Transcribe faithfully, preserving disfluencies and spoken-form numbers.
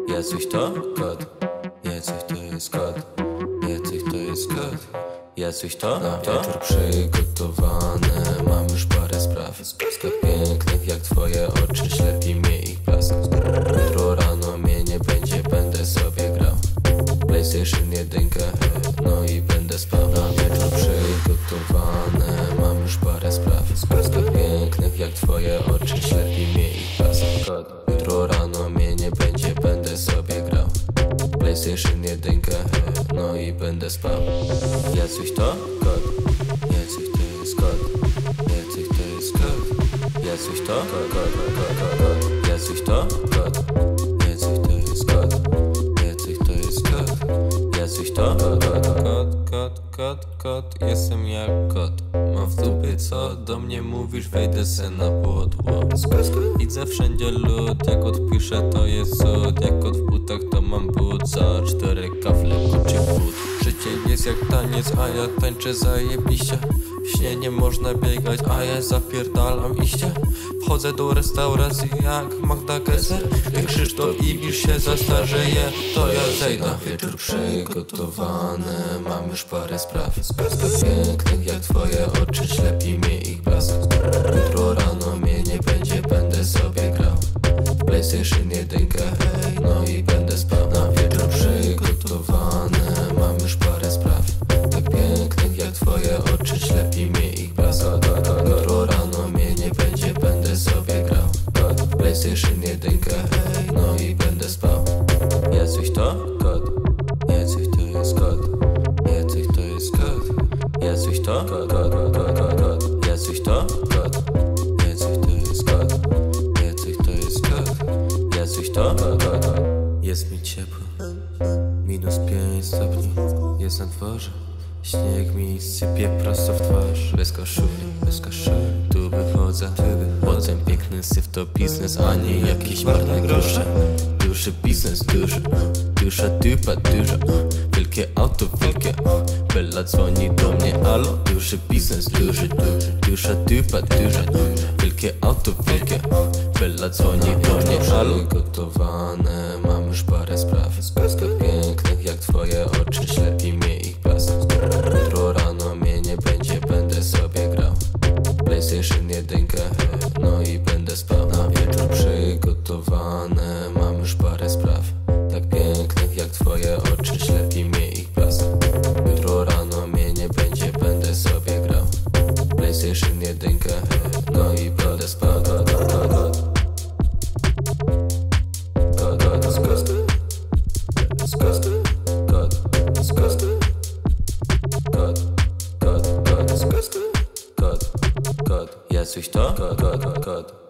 Jacuś to kot, Jacuś to jest kot, Jacuś to jest kot, Jacuś to, na wieczór przygotowane. Mam już parę spraw, tak pięknych jak twoje oczy, ślepi mnie ich blask. Jutro rano mnie nie będzie, będę sobie grał PlayStation jedynkę, no i będę spał. Na wieczór przygotowane. Mam już parę spraw, tak pięknych jak twoje oczy, ślepi mnie ich blask. Jutro rano mnie nie będzie, będę sobie grał PlayStation jedynkę, no i będę spał. Jacuś to kot, Jacuś to jest kot, Jacuś to jest kot, Jacuś to kot, kot, kot, kot, Jacuś to kot, Jacuś to jest kot, Jacuś to jest kot, Jacuś to kot, kot, kot, kot, kot, jestem jak kot. Mam w dupie co do mnie mówisz, wejdę se na podłogę. Widzę wszędzie lód, jak odpiszę to jest cud. Jak kot w butach to mam but, za cztery kafle kuczy but. Życie jest jak taniec, a ja tańczę zajebiście. W śnie nie można biegać, a ja zapierdalam iście. Wchodzę do restauracji jak Magda Gessler. Jak Krzysztof Ibisz się zastarzeje, to ja zejdę. Na wieczór przygotowane. Mam już parę spraw, tak pięknych jak twoje oczy, ślepi mnie ich blask. Jutro rano mnie nie będzie, będę sobie grał PlayStation jedynkę, no i będę spał. Na wieczór przygotowane. Mam już parę spraw, tak pięknych jak twoje oczy, ślepi mnie ich blask. Jutro rano mnie nie będzie, będę sobie grał PlayStation jedynkę, no i będę spał. Jacuś to kot, Jacuś to jest kot, Jacuś to jest kot, Jacuś to kot, kot, kot, kot, kot, Jacuś to kot, Jacuś to jest kot, Jacuś to jest kot, Jacuś to kot, kot, kot. Jest mi ciepło, minus pięć stopni, jest na dworze. Śnieg mi sypie prosto w twarz. Bez koszuli, bez koszuli, tu wychodzę. Potem piękny syf to biznes, a nie jakieś marne grosze. Duży biznes, duży, duża typa, duża. Wielkie auto, wielkie. Bella dzwoni do mnie, alo. Duży biznes, duży, duży, duża typa, duża. Wielkie auto, wielkie. Bella dzwoni do mnie, alo. Gotowane, mam już parę spraw, tak pięknych jak twoje oczy, ślepi mnie ich blask. Jutro rano mnie nie będzie, będę sobie grał PlayStation jedynkę, no i będę spał. Na wieczór przygotowane. Mam już parę spraw, tak pięknych jak twoje oczy, ślepi mnie ich blask. Jutro rano mnie nie będzie, będę sobie grał PlayStation jedynkę, no i będę spał. God, God, God, God. God, God, God, God. God, God, God. God, God, God, God, God, God, Jacuś to kot, kot, kot.